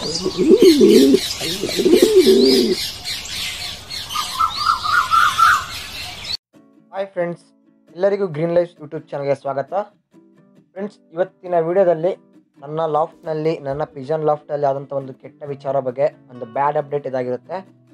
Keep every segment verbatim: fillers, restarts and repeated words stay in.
Hi friends, ಎಲ್ಲರಿಗೂ green life YouTube ಚಾನಲ್ಗೆ ಸ್ವಾಗತ. ಫ್ರೆಂಡ್ಸ್, ಇವತ್ತಿನ ವಿಡಿಯೋದಲ್ಲಿ ನನ್ನ ಲಾಫ್ಟ್ನಲ್ಲಿ ನನ್ನ ಪಿಜನ್ ಲಾಫ್ಟಲ್ಲಿ ಆದಂಥ ಒಂದು ಕೆಟ್ಟ ವಿಚಾರ ಬಗ್ಗೆ ಒಂದು ಬ್ಯಾಡ್ ಅಪ್ಡೇಟ್ ಇದಾಗಿರುತ್ತೆ.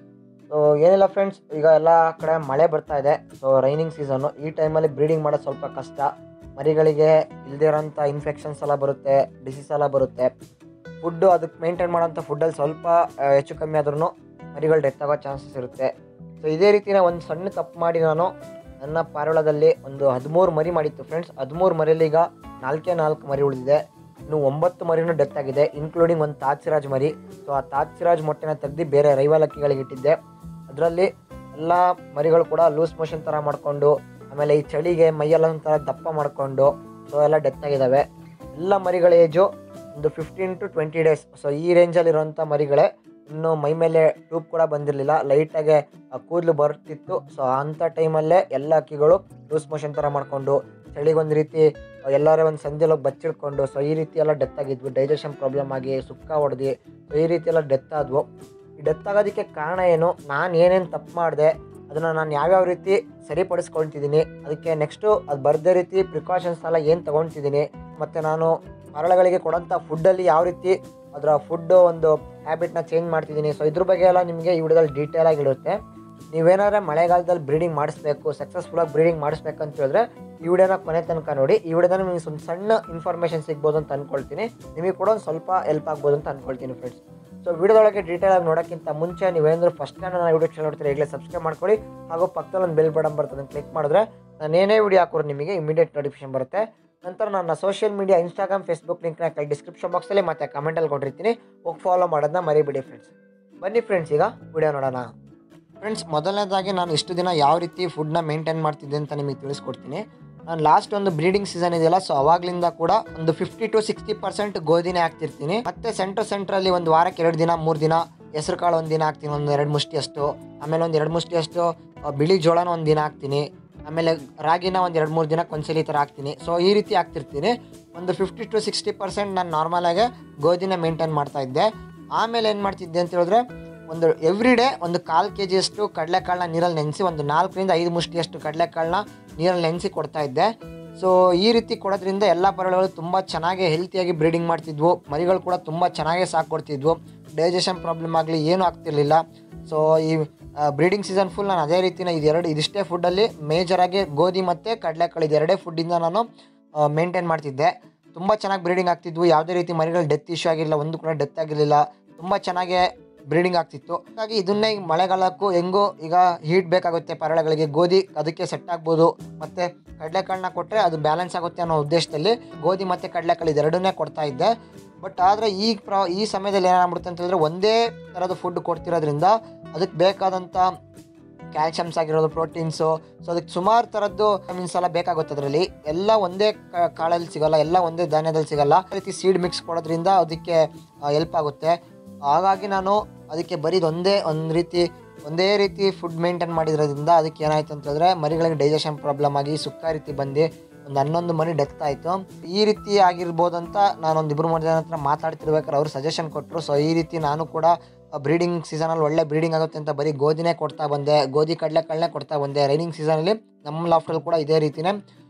ಸೊ ಏನಿಲ್ಲ ಫ್ರೆಂಡ್ಸ್, ಈಗ ಎಲ್ಲ ಕಡೆ ಮಳೆ ಬರ್ತಾ ಇದೆ. ಸೊ ರೈನಿಂಗ್ ಸೀಸನ್ನು, ಈ ಟೈಮಲ್ಲಿ ಬ್ರೀಡಿಂಗ್ ಮಾಡೋದು ಸ್ವಲ್ಪ ಕಷ್ಟ. ಮರಿಗಳಿಗೆ ಇಲ್ಲದೇ ಇರೋಂಥ ಇನ್ಫೆಕ್ಷನ್ಸ್ ಎಲ್ಲ ಬರುತ್ತೆ, ಡಿಸೀಸ್ ಎಲ್ಲ ಬರುತ್ತೆ. ಫುಡ್ಡು ಅದಕ್ಕೆ ಮೇಂಟೈನ್ ಮಾಡೋಂಥ ಫುಡ್ಡಲ್ಲಿ ಸ್ವಲ್ಪ ಹೆಚ್ಚು ಕಮ್ಮಿ ಆದ್ರೂ ಮರಿಗಳು ಡೆತ್ ಆಗೋ ಚಾನ್ಸಸ್ ಇರುತ್ತೆ. ಸೊ ಇದೇ ರೀತಿಯ ಒಂದು ಸಣ್ಣ ತಪ್ಪು ಮಾಡಿ ನಾನು ನನ್ನ ಪಾರಿವಾಳದಲ್ಲಿ ಒಂದು ಹದಿಮೂರು ಮರಿ ಮಾಡಿತ್ತು ಫ್ರೆಂಡ್ಸ್. ಹದಿಮೂರು ಮರಿಯಲ್ಲಿ ಈಗ ನಾಲ್ಕೇ ನಾಲ್ಕು ಮರಿ ಉಳಿದಿದೆ. ಇನ್ನು ಒಂಬತ್ತು ಮರಿನೂ ಡೆತ್ ಆಗಿದೆ, ಇನ್ಕ್ಲೂಡಿಂಗ್ ಒಂದು ತಾಜ್ಸಿರಾಜ್ ಮರಿ. ಸೊ ಆ ತಾಜ್ಸಿರಾಜ್ ಮೊಟ್ಟೆನ ತೆಗೆದು ಬೇರೆ ರೈವಲ್ ಅಕ್ಕಿಗಳಿಗೆ ಇಟ್ಟಿದ್ದೆ. ಅದರಲ್ಲಿ ಎಲ್ಲ ಮರಿಗಳು ಕೂಡ ಲೂಸ್ ಮೋಷನ್ ಥರ ಮಾಡಿಕೊಂಡು, ಆಮೇಲೆ ಈ ಚಳಿಗೆ ಮೈಯೆಲ್ಲ ಒಂಥರ ದಪ್ಪ ಮಾಡಿಕೊಂಡು ಸೊ ಎಲ್ಲ ಡೆತ್ ಆಗಿದ್ದಾವೆ. ಎಲ್ಲ ಮರಿಗಳ ಏಜು ಒಂದು fifteen to twenty days. So ಈ ರೇಂಜಲ್ಲಿರೋಂಥ ಮರಿಗಳೇ. ಇನ್ನು ಮೈ ಮೇಲೆ ಟ್ಯೂಬ್ ಕೂಡ ಬಂದಿರಲಿಲ್ಲ, ಲೈಟಾಗೆ ಕೂದಲು ಬರ್ತಿತ್ತು. ಸೊ ಅಂಥ ಟೈಮಲ್ಲೇ ಎಲ್ಲ ಅಕ್ಕಿಗಳು ಲೂಸ್ ಮೋಷನ್ ಥರ ಮಾಡಿಕೊಂಡು, ಚಳಿಗೊಂದು ರೀತಿ ಎಲ್ಲರೇ ಒಂದು ಸಂಜೆಲೋಗಿ ಬಚ್ಚಿಡ್ಕೊಂಡು, ಸೊ ಈ ರೀತಿ ಎಲ್ಲ ಡೆತ್ ಆಗಿದ್ವು. ಡೈಜೆಷನ್ ಪ್ರಾಬ್ಲಮ್ ಆಗಿ ಸುಕ್ಕ ಹೊಡೆದು ಸೊ ಈ ರೀತಿ ಎಲ್ಲ ಡೆತ್ ಆದವು. ಈ ಡೆತ್ ಆಗೋದಕ್ಕೆ ಕಾರಣ ಏನು, ನಾನು ಏನೇನು ತಪ್ಪು ಮಾಡಿದೆ, ಅದನ್ನು ನಾನು ಯಾವ್ಯಾವ ರೀತಿ ಸರಿಪಡಿಸ್ಕೊಳ್ತಿದ್ದೀನಿ, ಅದಕ್ಕೆ ನೆಕ್ಸ್ಟು ಅದು ಬರದೇ ರೀತಿ ಪ್ರಿಕಾಷನ್ಸ್ ಎಲ್ಲ ಏನು ತೊಗೊಳ್ತಿದ್ದೀನಿ, ಮತ್ತು ನಾನು ಮರಳುಗಳಿಗೆ ಕೊಡೋಂಥ ಫುಡ್ಡಲ್ಲಿ ಯಾವ ರೀತಿ ಅದರ ಫುಡ್ಡು ಒಂದು ಹ್ಯಾಬಿಟ್ನ ಚೇಂಜ್ ಮಾಡ್ತಿದ್ದೀನಿ. ಸೊ ಇದ್ರ ಬಗ್ಗೆ ಎಲ್ಲ ನಿಮಗೆ ಈ ವಿಡಿಯೋದಲ್ಲಿ ಡೀಟೇಲಾಗಿ ಇರುತ್ತೆ. ನೀವೇನಾದ್ರೆ ಮಳೆಗಾಲದಲ್ಲಿ ಬ್ರೀಡಿಂಗ್ ಮಾಡಿಸ್ಬೇಕು, ಸಕ್ಸಸ್ಫುಲ್ಲಾಗಿ ಬ್ರೀಡಿಂಗ್ ಮಾಡಿಸ್ಬೇಕಂತ ಹೇಳಿದ್ರೆ ಈ ವಿಡಿಯೋನ ಕೊನೆ ತನಕ ನೋಡಿ. ಈ ವಿಡಿಯೋದ ನಿಮಗೆ ಒಂದು ಸಣ್ಣ ಇನ್ಫಾರ್ಮೇಷನ್ ಸಿಗ್ಬೋದು ಅಂತ ಅಂದ್ಕೊಳ್ತೀನಿ. ನಿಮಗೆ ಕೂಡ ಒಂದು ಸ್ವಲ್ಪ ಹೆಲ್ಪ್ ಆಗ್ಬೋದು ಅಂತ ಅಂದ್ಕೊಳ್ತೀನಿ ಫ್ರೆಂಡ್ಸ್. ಸೊ ವಿಡಿಯೋದೊಳಗೆ ಡೀಟೇಲಾಗಿ ನೋಡೋಕ್ಕಿಂತ ಮುಂಚೆ ನೀವೇನಾದರೂ ಫಸ್ಟ್ ಟೈಮ್ ನಾನು ವಿಡಿಯೋ ಚಾನಲ್ ನೋಡ್ತೀರಿ, ಈಗಲೇ ಸಬ್ಸ್ಕ್ರೈಬ್ ಮಾಡ್ಕೊಳ್ಳಿ. ಹಾಗೂ ಪಕ್ಕದಲ್ಲಿ ಒಂದು ಬೆಲ್ ಬಟನ್ ಬರ್ತದೆ, ಕ್ಲಿಕ್ ಮಾಡಿದ್ರೆ ನಾನು ಏನೇ ವಿಡಿಯೋ ಹಾಕೋರು ನಿಮಗೆ ಇಮಿಡಿಯೇಟ್ ನೋಟಿಫಿಕೇಶನ್ ಬರುತ್ತೆ. ನಂತರ ನನ್ನ ಸೋಷಿಯಲ್ ಮೀಡಿಯಾ ಇನ್ಸ್ಟಾಗ್ರಾಮ್, ಫೇಸ್ಬುಕ್ ಲಿಂಕ್ನ ಕೈ ಡಿಸ್ಕ್ರಿಪ್ಷನ್ ಬಾಕ್ಸಲ್ಲಿ ಮತ್ತು ಕಮೆಂಟಲ್ಲಿ ಕೊಟ್ಟಿರ್ತೀನಿ, ಹೋಗಿ ಫಾಲೋ ಮಾಡೋದನ್ನ ಮರಿಬೇಡಿ ಫ್ರೆಂಡ್ಸ್. ಬನ್ನಿ ಫ್ರೆಂಡ್ಸ್, ಈಗ ವಿಡಿಯೋ ನೋಡೋಣ. ಫ್ರೆಂಡ್ಸ್, ಮೊದಲನೇದಾಗಿ ನಾನು ಇಷ್ಟು ದಿನ ಯಾವ ರೀತಿ ಫುಡ್ನ ಮೇಂಟೈನ್ ಮಾಡ್ತಿದ್ದೆ ಅಂತ ನಿಮಗೆ ತಿಳಿಸ್ಕೊಡ್ತೀನಿ. ನಾನು ಲಾಸ್ಟ್ ಒಂದು ಬ್ರೀಡಿಂಗ್ ಸೀಸನ್ ಇದೆಯಲ್ಲ, ಸೊ ಅವಾಗಲಿಂದ ಕೂಡ ಒಂದು ಫಿಫ್ಟಿ ಟು ಸಿಕ್ಸ್ಟಿ ಪರ್ಸೆಂಟ್ ಗೋಧಿನೇ ಹಾಕ್ತಿರ್ತೀನಿ. ಮತ್ತೆ ಸೆಂಟ್ರ್ ಸೆಂಟ್ರಲ್ಲಿ ಒಂದು ವಾರಕ್ಕೆ ಎರಡು ದಿನ ಮೂರು ದಿನ ಹೆಸರು ಕಾಳು ಒಂದು ದಿನ ಹಾಕ್ತೀನಿ, ಒಂದು ಎರಡು ಮುಷ್ಟಿ ಅಷ್ಟು. ಆಮೇಲೆ ಒಂದು ಎರಡು ಮುಷ್ಟಿ ಅಷ್ಟು ಬಿಳಿ ಜೋಳನ ಒಂದು ದಿನ ಹಾಕ್ತೀನಿ. ಆಮೇಲೆ ರಾಗಿನ ಒಂದು ಎರಡು ಮೂರು ದಿನಕ್ಕೆ ಒಂದ್ಸಲಿ ಈ ಥರ ಹಾಕ್ತೀನಿ. ಸೊ ಈ ರೀತಿ ಹಾಕ್ತಿರ್ತೀನಿ. ಒಂದು ಫಿಫ್ಟಿ ಟು ಸಿಕ್ಸ್ಟಿ ಪರ್ಸೆಂಟ್ ನಾನು ನಾರ್ಮಲಾಗೆ ಗೋಧಿನ ಮೇಂಟೈನ್ ಮಾಡ್ತಾ ಇದ್ದೆ. ಆಮೇಲೆ ಏನು ಮಾಡ್ತಿದ್ದೆ ಅಂತ ಹೇಳಿದ್ರೆ, ಒಂದು ಎವ್ರಿ ಡೇ ಒಂದು ಕಾಲು ಕೆ ಜಿಯಷ್ಟು ಕಡಲೆಕಾಳನ್ನ ನೀರಲ್ಲಿ ನೆನೆಸಿ, ಒಂದು ನಾಲ್ಕರಿಂದ ಐದು ಮುಷ್ಟಿಯಷ್ಟು ಕಡಲೆಕಾಳನ್ನ ನೀರಲ್ಲಿ ನೆನೆಸಿ ಕೊಡ್ತಾ ಇದ್ದೆ. ಸೊ ಈ ರೀತಿ ಕೊಡೋದ್ರಿಂದ ಎಲ್ಲ ಪರಿವಾರಗಳು ತುಂಬ ಚೆನ್ನಾಗಿ ಹೆಲ್ತಿಯಾಗಿ ಬ್ರೀಡಿಂಗ್ ಮಾಡ್ತಿದ್ವು. ಮರಿಗಳು ಕೂಡ ತುಂಬ ಚೆನ್ನಾಗೇ ಸಾಕೊಡ್ತಿದ್ವು. ಡೈಜೆಷನ್ ಪ್ರಾಬ್ಲಮ್ ಆಗಲಿ ಏನೂ ಆಗ್ತಿರ್ಲಿಲ್ಲ. ಸೊ ಈ ಬ್ರೀಡಿಂಗ್ ಸೀಸನ್ ಫುಲ್ ನಾನು ಅದೇ ರೀತಿನ ಇದೆರಡು ಇದಿಷ್ಟೇ ಫುಡ್ಡಲ್ಲಿ ಮೇಜರಾಗಿ ಗೋಧಿ ಮತ್ತು ಕಡಲೆಕಾಳು ಇದೆರಡೇ ಫುಡ್ಡಿಂದ ನಾನು ಮೇಂಟೈನ್ ಮಾಡ್ತಿದ್ದೆ. ತುಂಬ ಚೆನ್ನಾಗಿ ಬ್ರೀಡಿಂಗ್ ಆಗ್ತಿದ್ವು. ಯಾವುದೇ ರೀತಿ ಮರಿಗಳು ಡೆತ್ ಇಶ್ಯೂ ಆಗಿರಲಿಲ್ಲ, ಒಂದು ಕೂಡ ಡೆತ್ ಆಗಿರಲಿಲ್ಲ. ತುಂಬ ಚೆನ್ನಾಗೇ ಬ್ರೀಡಿಂಗ್ ಆಗ್ತಿತ್ತು. ಹಾಗಾಗಿ ಇದನ್ನೇ ಈಗ ಮಳೆಗಾಲಕ್ಕೂ ಹೆಂಗೋ ಈಗ ಹೀಟ್ ಬೇಕಾಗುತ್ತೆ ಪರಿವಾರಗಳಿಗೆ, ಗೋಧಿ ಅದಕ್ಕೆ ಸೆಟ್ ಆಗ್ಬೋದು. ಮತ್ತು ಕಡಲೆಕಾಳನ್ನ ಕೊಟ್ಟರೆ ಅದು ಬ್ಯಾಲೆನ್ಸ್ ಆಗುತ್ತೆ ಅನ್ನೋ ಉದ್ದೇಶದಲ್ಲಿ ಗೋಧಿ ಮತ್ತು ಕಡಲೆಕಾಳು ಇದೆರಡನ್ನೇ ಕೊಡ್ತಾ ಇದ್ದೆ. ಬಟ್ ಆದರೆ ಈಗ ಪ್ರ ಈ ಸಮಯದಲ್ಲಿ ಏನಾಗ್ಬಿಡುತ್ತೆ ಅಂತ ಹೇಳಿದ್ರೆ, ಒಂದೇ ಥರದ ಫುಡ್ ಕೊಡ್ತಿರೋದ್ರಿಂದ ಅದಕ್ಕೆ ಬೇಕಾದಂಥ ಕ್ಯಾಲ್ಶಿಯಮ್ಸ್ ಆಗಿರೋದು, ಪ್ರೋಟೀನ್ಸು, ಸೊ ಅದಕ್ಕೆ ಸುಮಾರು ಥರದ್ದು ವಿಟಮಿನ್ಸ್ ಎಲ್ಲ ಬೇಕಾಗುತ್ತೆ. ಅದರಲ್ಲಿ ಎಲ್ಲ ಒಂದೇ ಕಾಳಲ್ಲಿ ಸಿಗೋಲ್ಲ, ಎಲ್ಲ ಒಂದೇ ಧಾನ್ಯದಲ್ಲಿ ಸಿಗೋಲ್ಲ. ಆ ರೀತಿ ಸೀಡ್ ಮಿಕ್ಸ್ ಕೊಡೋದ್ರಿಂದ ಅದಕ್ಕೆ ಹೆಲ್ಪ್ ಆಗುತ್ತೆ. ಹಾಗಾಗಿ ನಾನು ಅದಕ್ಕೆ ಬರೀದು ಒಂದೇ ಒಂದು ರೀತಿ ಒಂದೇ ರೀತಿ ಫುಡ್ ಮೇಂಟೈನ್ ಮಾಡಿರೋದ್ರಿಂದ ಅದಕ್ಕೆ ಏನಾಯಿತು ಅಂತ ಹೇಳಿದ್ರೆ, ಮರಿಗಳಿಗೆ ಡೈಜೆಷನ್ ಪ್ರಾಬ್ಲಮ್ ಆಗಿ ಸುಕ್ಕ ರೀತಿ ಬಂದು ಒಂದು ಹನ್ನೊಂದು ಮರಿ ಡೆತ್ ಆಯಿತು. ಈ ರೀತಿ ಆಗಿರ್ಬೋದು ಅಂತ ನಾನೊಂದು ಇಬ್ಬರು ಮೂರು ಜನ ಹತ್ರ ಮಾತಾಡ್ತಿರ್ಬೇಕಾದ್ರೆ ಅವರು ಸಜೆಷನ್ ಕೊಟ್ಟರು. ಸೊ ಈ ರೀತಿ ನಾನು ಕೂಡ ಬ್ರೀಡಿಂಗ್ ಸೀಸನಲ್ಲಿ ಒಳ್ಳೆ ಬ್ರೀಡಿಂಗ್ ಆಗುತ್ತೆ ಅಂತ ಬರೀ ಗೋಧಿನೇ ಕೊಡ್ತಾ ಬಂದೆ, ಗೋಧಿ ಕಡಲೆಕಾಳನ್ನೇ ಕೊಡ್ತಾ ಬಂದೆ. ರೈನಿಂಗ್ ಸೀಸನಲ್ಲಿ ನಮ್ಮ ಲಾಫ್ಟಲ್ಲಿ ಕೂಡ ಇದೇ ರೀತಿಯೇ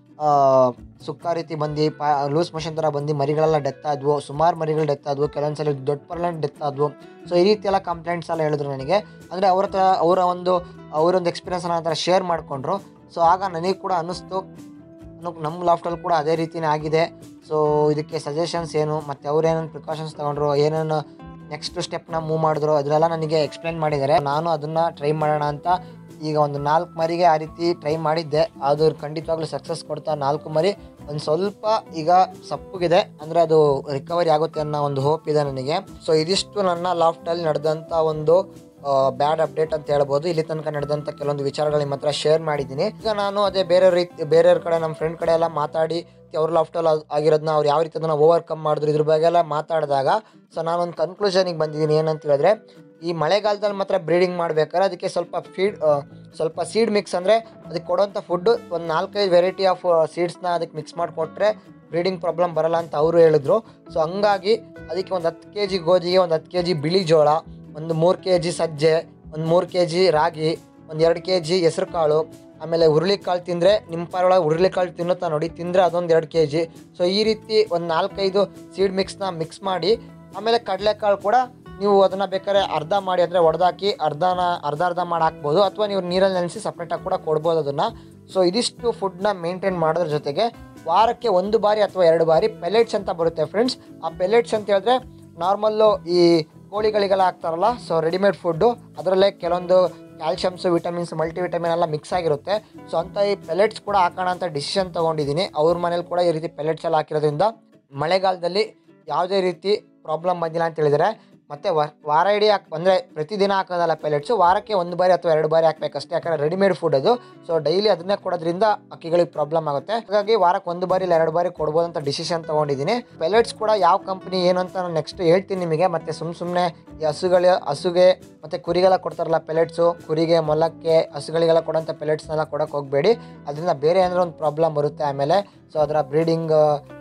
ಸುಕ್ಕ ರೀತಿ ಬಂದು ಪಾ ಲೂಸ್ ಮೋಷನ್ ಥರ ಬಂದು ಮರಿಗಳೆಲ್ಲ ಡೆತ್ ಆದವು. ಸುಮಾರು ಮರಿಗಳು ಡೆತ್ ಆದವು, ಕೆಲವೊಂದು ಸಲ ದೊಡ್ಡ ಪರ್ಲೆಂಟ್ ಡೆತ್ ಆದವು. ಸೊ ಈ ರೀತಿ ಎಲ್ಲ ಕಂಪ್ಲೇಂಟ್ಸ್ ಎಲ್ಲ ಹೇಳಿದ್ರು ನನಗೆ. ಅಂದರೆ ಅವ್ರ ಹತ್ರ ಅವರ ಒಂದು ಅವರೊಂದು ಎಕ್ಸ್ಪೀರಿಯನ್ಸ್ ನನ್ನ ಹತ್ರ ಶೇರ್ ಮಾಡಿಕೊಂಡ್ರು. ಸೊ ಆಗ ನನಗೆ ಕೂಡ ಅನ್ನಿಸ್ತು, ನಮ್ಮ ಲಾಫ್ಟಲ್ಲಿ ಕೂಡ ಅದೇ ರೀತಿಯೇ ಆಗಿದೆ. ಸೊ ಇದಕ್ಕೆ ಸಜೆಷನ್ಸ್ ಏನು, ಮತ್ತು ಅವ್ರು ಏನೇನು ಪ್ರಿಕಾಷನ್ಸ್ ತೊಗೊಂಡ್ರು, ಏನೇನು ನೆಕ್ಸ್ಟ್ ಸ್ಟೆಪ್ನ ಮೂವ್ ಮಾಡಿದ್ರು, ಅದನ್ನೆಲ್ಲ ನನಗೆ ಎಕ್ಸ್ಪ್ಲೇನ್ ಮಾಡಿದ್ದಾರೆ. ನಾನು ಅದನ್ನು ಟ್ರೈ ಮಾಡೋಣ ಅಂತ ಈಗ ಒಂದು ನಾಲ್ಕು ಮರಿಗೆ ಆ ರೀತಿ ಟ್ರೈ ಮಾಡಿದ್ದೆ. ಅದು ಖಂಡಿತವಾಗ್ಲೂ ಸಕ್ಸಸ್ ಕೊಡ್ತಾ ನಾಲ್ಕು ಮರಿ ಒಂದು ಸ್ವಲ್ಪ ಈಗ ಸಪ್ಪಗಿದೆ, ಅಂದರೆ ಅದು ರಿಕವರಿ ಆಗುತ್ತೆ ಅನ್ನೋ ಒಂದು ಹೋಪ್ ಇದೆ ನನಗೆ. ಸೊ ಇದಿಷ್ಟು ನನ್ನ ಲಾಫ್ಟಲ್ಲಿ ನಡೆದಂಥ ಒಂದು ಬ್ಯಾಡ್ ಅಪ್ಡೇಟ್ ಅಂತ ಹೇಳ್ಬೋದು. ಇಲ್ಲಿ ತನಕ ನಡೆದಂಥ ಕೆಲವೊಂದು ವಿಚಾರಗಳು ನಿಮ್ಮ ಹತ್ರ ಶೇರ್ ಮಾಡಿದ್ದೀನಿ. ಈಗ ನಾನು ಅದೇ ಬೇರೆ ರೀತಿ ಬೇರೆಯವ್ರ ಕಡೆ ನಮ್ಮ ಫ್ರೆಂಡ್ ಕಡೆ ಎಲ್ಲ ಮಾತಾಡಿ ಅವ್ರ ಲಾಫ್ಟಲ್ಲಿ ಆಗಿರೋದನ್ನ ಅವ್ರು ಯಾವ ರೀತಿ ಅದನ್ನು ಓವರ್ಕಮ್ ಮಾಡಿದ್ರು ಇದ್ರ ಬಗ್ಗೆ ಎಲ್ಲ ಮಾತಾಡಿದಾಗ ಸೊ ನಾನೊಂದು ಕನ್ಕ್ಲೂಷನಿಗೆ ಬಂದಿದ್ದೀನಿ. ಏನಂತ ಹೇಳಿದ್ರೆ, ಈ ಮಳೆಗಾಲದಲ್ಲಿ ಮಾತ್ರ ಬ್ರೀಡಿಂಗ್ ಮಾಡ್ಬೇಕಾದ್ರೆ ಅದಕ್ಕೆ ಸ್ವಲ್ಪ ಫೀಡ್ ಸ್ವಲ್ಪ ಸೀಡ್ ಮಿಕ್ಸ್ ಅಂದರೆ ಅದಕ್ಕೆ ಕೊಡೋಂಥ ಫುಡ್ಡು ಒಂದು ನಾಲ್ಕೈದು ವೆರೈಟಿ ಆಫ್ ಸೀಡ್ಸ್ನ ಅದಕ್ಕೆ ಮಿಕ್ಸ್ ಮಾಡಿಕೊಟ್ರೆ ಬ್ರೀಡಿಂಗ್ ಪ್ರಾಬ್ಲಮ್ ಬರಲ್ಲ ಅಂತ ಅವರು ಹೇಳಿದ್ರು. ಸೊ ಹಂಗಾಗಿ ಅದಕ್ಕೆ ಒಂದು ಹತ್ತು ಕೆ ಜಿ ಗೋಧಿಗೆ ಒಂದು ಹತ್ತು ಕೆ ಜಿ ಬಿಳಿ ಜೋಳ, ಒಂದು ಮೂರು ಕೆ ಜಿ ಸಜ್ಜೆ, ಒಂದು ಮೂರು ಕೆ ಜಿ ರಾಗಿ, ಒಂದು ಎರಡು ಕೆ ಜಿ ಹೆಸ್ರು ಕಾಳು, ಆಮೇಲೆ ಹುರುಳಿಕಾಳು ತಿಂದರೆ ನಿಮ್ಮ ಪಾರೊಳಗೆ ಹುರುಳಿಕಾಳು ತಿನ್ನುತ್ತಾ ನೋಡಿ, ತಿಂದರೆ ಅದೊಂದು ಎರಡು ಕೆ ಜಿ. ಸೊ ಈ ರೀತಿ ಒಂದು ನಾಲ್ಕೈದು ಸೀಡ್ ಮಿಕ್ಸ್ನ ಮಿಕ್ಸ್ ಮಾಡಿ, ಆಮೇಲೆ ಕಡಲೆಕಾಳು ಕೂಡ ನೀವು ಅದನ್ನು ಬೇಕಾದ್ರೆ ಅರ್ಧ ಮಾಡಿ ಅಂದರೆ ಒಡೆದಾಕಿ ಅರ್ಧನ ಅರ್ಧ ಅರ್ಧ ಮಾಡಿ ಹಾಕ್ಬೋದು, ಅಥವಾ ನೀವು ನೀರಲ್ಲಿ ನೆನೆಸಿ ಸಪ್ರೇಟಾಗಿ ಕೂಡ ಕೊಡ್ಬೋದು ಅದನ್ನು. ಸೊ ಇದಿಷ್ಟು ಫುಡ್ನ ಮೇಂಟೈನ್ ಮಾಡೋದ್ರ ಜೊತೆಗೆ ವಾರಕ್ಕೆ ಒಂದು ಬಾರಿ ಅಥವಾ ಎರಡು ಬಾರಿ ಪೆಲೆಟ್ಸ್ ಅಂತ ಬರುತ್ತೆ ಫ್ರೆಂಡ್ಸ್. ಆ ಪೆಲೆಟ್ಸ್ ಅಂತ ಹೇಳಿದ್ರೆ ನಾರ್ಮಲ್ಲು ಈ ಕೋಳಿಗಳಿಗೆಲ್ಲ ಹಾಕ್ತಾರಲ್ಲ, ಸೊ ರೆಡಿಮೇಡ್ ಫುಡ್ಡು, ಅದರಲ್ಲೇ ಕೆಲವೊಂದು ಕ್ಯಾಲ್ಶಿಯಮ್ಸು, ವಿಟಮಿನ್ಸ್, ಮಲ್ಟಿವಿಟಮಿನ್ ಎಲ್ಲ ಮಿಕ್ಸ್ ಆಗಿರುತ್ತೆ. ಸೊ ಅಂತ ಈ ಪೆಲೆಟ್ಸ್ ಕೂಡ ಹಾಕೋಣ ಅಂತ ಡಿಸಿಷನ್ ತೊಗೊಂಡಿದ್ದೀನಿ. ಅವ್ರ ಮನೇಲಿ ಕೂಡ ಈ ರೀತಿ ಪೆಲೆಟ್ಸ್ ಎಲ್ಲ ಹಾಕಿರೋದ್ರಿಂದ ಮಳೆಗಾಲದಲ್ಲಿ ಯಾವುದೇ ರೀತಿ ಪ್ರಾಬ್ಲಮ್ ಬಂದಿಲ್ಲ ಅಂತ ಹೇಳಿದರೆ. ಮತ್ತು ವಾರ ಇಡೀ ಹಾಕಿ ಅಂದರೆ ಪ್ರತಿದಿನ ಹಾಕೋದಲ್ಲ ಪೆಲೆಟ್ಸು, ವಾರಕ್ಕೆ ಒಂದು ಬಾರಿ ಅಥವಾ ಎರಡು ಬಾರಿ ಹಾಕಬೇಕಷ್ಟೇ, ಯಾಕಂದರೆ ರೆಡಿಮೇಡ್ ಫುಡ್ ಅದು. ಸೊ ಡೈಲಿ ಅದನ್ನೇ ಕೊಡೋದ್ರಿಂದ ಅಕ್ಕಿಗಳಿಗೆ ಪ್ರಾಬ್ಲಮ್ ಆಗುತ್ತೆ. ಹಾಗಾಗಿ ವಾರಕ್ಕೆ ಒಂದು ಬಾರಿ ಇಲ್ಲ ಎರಡು ಬಾರಿ ಕೊಡ್ಬೋದು ಅಂತ ಡಿಸಿಷನ್ ತೊಗೊಂಡಿದ್ದೀನಿ. ಪೆಲೆಟ್ಸ್ ಕೂಡ ಯಾವ ಕಂಪ್ನಿ ಏನು ಅಂತ ನಾನು ನೆಕ್ಸ್ಟ್ ಹೇಳ್ತೀನಿ ನಿಮಗೆ. ಮತ್ತು ಸುಮ್ಮ ಸುಮ್ಮನೆ ಈ ಹಸುಗಳ ಹಸುಗೆ ಮತ್ತು ಕುರಿಗೆಲ್ಲ ಕೊಡ್ತಾರಲ್ಲ ಪೆಲೆಟ್ಸು, ಕುರಿಗೆ, ಮೊಲಕ್ಕೆ, ಹಸುಗಳಿಗೆಲ್ಲ ಕೊಡೋಂಥ ಪೆಲೆಟ್ಸ್ನೆಲ್ಲ ಕೊಡೋಕೆ ಹೋಗಬೇಡಿ. ಅದರಿಂದ ಬೇರೆ ಏನಾದರೂ ಒಂದು ಪ್ರಾಬ್ಲಮ್ ಬರುತ್ತೆ ಆಮೇಲೆ. ಸೊ ಅದರ ಬ್ರೀಡಿಂಗ್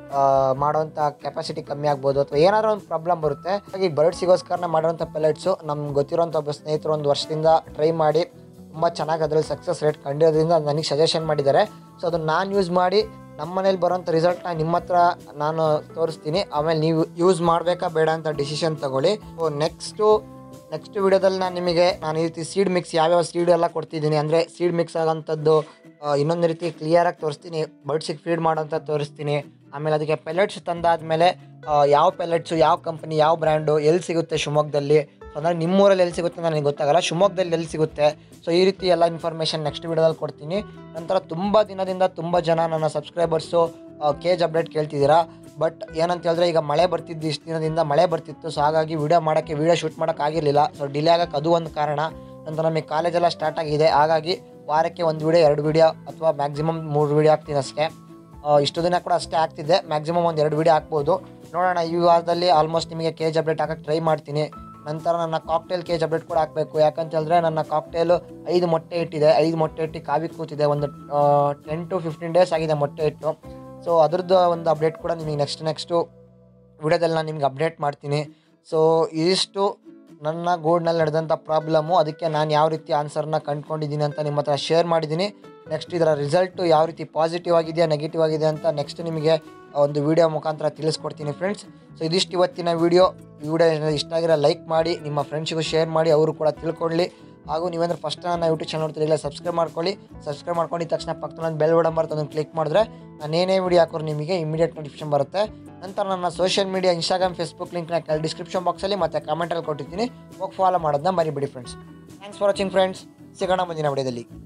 ಮಾಡೋವಂಥ ಕೆಪಾಸಿಟಿ ಕಮ್ಮಿ ಆಗ್ಬೋದು, ಅಥವಾ ಏನಾದರೂ ಒಂದು ಪ್ರಾಬ್ಲಮ್ ಬರುತ್ತೆ. ಹಾಗಾಗಿ ಬರ್ಡ್ಸಿಗೋಸ್ಕರನೇ ಮಾಡೋವಂಥ ಪೆಲೆಟ್ಸು ನಮ್ಗೆ ಗೊತ್ತಿರೋಂಥ ಒಬ್ಬ ಸ್ನೇಹಿತರು ಒಂದು ವರ್ಷದಿಂದ ಟ್ರೈ ಮಾಡಿ ತುಂಬ ಚೆನ್ನಾಗಿ ಅದರಲ್ಲಿ ಸಕ್ಸಸ್ ರೇಟ್ ಕಂಡಿರೋದ್ರಿಂದ ನನಗೆ ಸಜೆಷನ್ ಮಾಡಿದ್ದಾರೆ. ಸೊ ಅದನ್ನು ನಾನು ಯೂಸ್ ಮಾಡಿ ನಮ್ಮ ಮನೇಲಿ ಬರೋಂಥ ರಿಸಲ್ಟ್ನ ನಿಮ್ಮ ಹತ್ರ ನಾನು ತೋರಿಸ್ತೀನಿ. ಆಮೇಲೆ ನೀವು ಯೂಸ್ ಮಾಡಬೇಕಾ ಬೇಡ ಅಂತ ಡಿಸಿಷನ್ ತೊಗೊಳ್ಳಿ. ಸೊ ನೆಕ್ಸ್ಟು ನೆಕ್ಸ್ಟ್ ವಿಡಿಯೋದಲ್ಲಿ ನಾನು ನಿಮಗೆ ನಾನು ಈ ರೀತಿ ಸೀಡ್ ಮಿಕ್ಸ್ ಯಾವ್ಯಾವ ಸೀಡ್ ಎಲ್ಲ ಕೊಡ್ತಿದ್ದೀನಿ, ಅಂದರೆ ಸೀಡ್ ಮಿಕ್ಸ್ ಆಗೋಂಥದ್ದು ಇನ್ನೊಂದು ರೀತಿ ಕ್ಲಿಯರಾಗಿ ತೋರಿಸ್ತೀನಿ, ಬರ್ಡ್ಸಿಗೆ ಫೀಡ್ ಮಾಡೋಂಥದ್ದು ತೋರಿಸ್ತೀನಿ. ಆಮೇಲೆ ಅದಕ್ಕೆ ಪೆಲೆಟ್ಸ್ ತಂದಾದಮೇಲೆ ಯಾವ ಪೆಲೆಟ್ಸು, ಯಾವ ಕಂಪನಿ, ಯಾವ ಬ್ರ್ಯಾಂಡು, ಎಲ್ಲಿ ಸಿಗುತ್ತೆ ಶಿವಮೊಗ್ಗದಲ್ಲಿ, ಸೊ ಅಂದರೆ ನಿಮ್ಮೂರಲ್ಲಿ ಎಲ್ಲಿ ಸಿಗುತ್ತೆ ನನಗೆ ಗೊತ್ತಾಗಲ್ಲ, ಶಿವಮೊಗ್ಗದಲ್ಲಿ ಎಲ್ಲಿ ಸಿಗುತ್ತೆ. ಸೊ ಈ ರೀತಿ ಎಲ್ಲ ಇನ್ಫಾರ್ಮೇಷನ್ ನೆಕ್ಸ್ಟ್ ವಿಡಿಯೋದಲ್ಲಿ ಕೊಡ್ತೀನಿ. ನಂತರ ತುಂಬ ದಿನದಿಂದ ತುಂಬ ಜನ ನನ್ನ ಸಬ್ಸ್ಕ್ರೈಬರ್ಸು ಕೇಜ್ ಅಪ್ಡೇಟ್ ಕೇಳ್ತಿದ್ದೀರಾ. ಬಟ್ ಏನಂತ ಹೇಳಿದ್ರೆ ಈಗ ಮಳೆ ಬರ್ತಿದ್ದು, ಇಷ್ಟು ದಿನದಿಂದ ಮಳೆ ಬರ್ತಿತ್ತು. ಸೊ ಹಾಗಾಗಿ ವೀಡಿಯೋ ಮಾಡೋಕ್ಕೆ ವೀಡಿಯೋ ಶೂಟ್ ಮಾಡೋಕ್ಕಾಗಿರಲಿಲ್ಲ. ಸೊ ಡಿಲೇ ಆಗೋಕ್ಕೆ ಅದು ಒಂದು ಕಾರಣ. ನಂತರ ನಮಗೆ ಕಾಲೇಜೆಲ್ಲ ಸ್ಟಾರ್ಟ್ ಆಗಿದೆ, ಹಾಗಾಗಿ ವಾರಕ್ಕೆ ಒಂದು ವೀಡಿಯೋ ಎರಡು ವೀಡಿಯೋ ಅಥವಾ ಮ್ಯಾಕ್ಸಿಮಮ್ ಮೂರು ವೀಡಿಯೋ ಹಾಕ್ತೀನಿ ಅಷ್ಟೇ. ಇಷ್ಟು ದಿನ ಕೂಡ ಅಷ್ಟೇ ಆಗ್ತಿದ್ದೆ, ಮ್ಯಾಕ್ಸಿಮಮ್ ಒಂದು ಎರಡು ವೀಡಿಯೋ ಹಾಕ್ಬೋದು. ನೋಡೋಣ, ಈ ವಾರದಲ್ಲಿ ಆಲ್ಮೋಸ್ಟ್ ನಿಮಗೆ ಕೇಜ್ ಅಪ್ಡೇಟ್ ಹಾಕೋಕ್ಕೆ ಟ್ರೈ ಮಾಡ್ತೀನಿ. ನಂತರ ನನ್ನ ಕಾಕ್ಟೇಲ್ ಕೇಜ್ ಅಪ್ಡೇಟ್ ಕೂಡ ಹಾಕಬೇಕು. ಯಾಕಂತ ಹೇಳಿದ್ರೆ ನನ್ನ ಕಾಕ್ಟೇಲು ಐದು ಮೊಟ್ಟೆ ಇಟ್ಟಿದೆ, ಐದು ಮೊಟ್ಟೆ ಇಟ್ಟು ಕಾವಿ ಕೂತಿದೆ. ಒಂದು ಟೆನ್ ಟು ಫಿಫ್ಟೀನ್ ಡೇಸ್ ಆಗಿದೆ ಮೊಟ್ಟೆ ಇಟ್ಟು. ಸೊ ಅದ್ರದ್ದು ಒಂದು ಅಪ್ಡೇಟ್ ಕೂಡ ನಿಮಗೆ ನೆಕ್ಸ್ಟ್ ನೆಕ್ಸ್ಟು ವಿಡಿಯೋದಲ್ಲಿ ನಾನು ನಿಮ್ಗೆ ಅಪ್ಡೇಟ್ ಮಾಡ್ತೀನಿ. ಸೊ ಇದಿಷ್ಟು ನನ್ನ ಗೂಡ್ನಲ್ಲಿ ನಡೆದಂಥ ಪ್ರಾಬ್ಲಮ್ಮು. ಅದಕ್ಕೆ ನಾನು ಯಾವ ರೀತಿ ಆನ್ಸರ್ನ ಕಂಡುಕೊಂಡಿದ್ದೀನಿ ಅಂತ ನಿಮ್ಮ ಹತ್ರ ಶೇರ್ ಮಾಡಿದ್ದೀನಿ. ನೆಕ್ಸ್ಟ್ ಇದರ ರಿಸಲ್ಟು ಯಾವ ರೀತಿ ಪಾಸಿಟಿವ್ ಆಗಿದೆಯಾ ನೆಗೆಟಿವ್ ಆಗಿದೆ ಅಂತ ನೆಕ್ಸ್ಟ್ ನಿಮಗೆ ಒಂದು ವಿಡಿಯೋ ಮುಖಾಂತರ ತಿಳಿಸ್ಕೊಡ್ತೀನಿ ಫ್ರೆಂಡ್ಸ್. ಸೊ ಇದಿಷ್ಟು ಇವತ್ತಿನ ವಿಡಿಯೋ. ಈ ವಿಡಿಯೋ ಇಷ್ಟ ಆಗಿರೋ ಲೈಕ್ ಮಾಡಿ, ನಿಮ್ಮ ಫ್ರೆಂಡ್ಸಿಗೂ ಶೇರ್ ಮಾಡಿ, ಅವರು ಕೂಡ ತಿಳ್ಕೊಳ್ಳಿ. ಹಾಗೂ ನೀವೇಂದ್ರೆ ಫಸ್ಟ್ ನನ್ನ ಯೂಟ್ಯೂಬ್ ಚಾನಲ್ ನೋಡ್ತಿರಲಿಲ್ಲ, ಸಬ್ಸ್ಕ್ರೈಬ್ ಮಾಡ್ಕೊಳ್ಳಿ. ಸಬ್ಸ್ಕ್ರೈಬ್ ಮಾಡ್ಕೊಂಡಿದ್ದ ತಕ್ಷಣ ಪಕ್ಕದಲ್ಲಿ ಬೆಲ್ ಬಟನ್ ಬರುತ್ತೆ, ಅದನ್ನು ಕ್ಲಿಕ್ ಮಾಡಿದ್ರೆ ನಾನು ಏನೇ ವಿಡಿಯೋ ಹಾಕೋರು ನಿಮಗೆ ಇಮಿಡಿಯೇಟ್ ನೋಟಿಫಿಕೇಶನ್ ಬರುತ್ತೆ. ನಂತರ ನನ್ನ ಸೋಷಿಯಲ್ ಮೀಡಿಯಾ ಇನ್ಸ್ಟಾಗ್ರಾಮ್, ಫೇಸ್ಬುಕ್ ಲಿಂಕ್ನ ಕೆಲ ಡಿಸ್ಕ್ರಿಪ್ಷನ್ ಬಾಕ್ಸಲ್ಲಿ ಮತ್ತು ಕಮೆಂಟಲ್ಲಿ ಕೊಟ್ಟಿರ್ತೀನಿ, ಹೋಗಿ ಫಾಲೋ ಮಾಡೋದನ್ನ ಮರಿಬೇಡಿ friends. Thanks for watching friends. ಸಿಗೋಣ ಮುಂದಿನ ವಿಡಿಯೋದಲ್ಲಿ.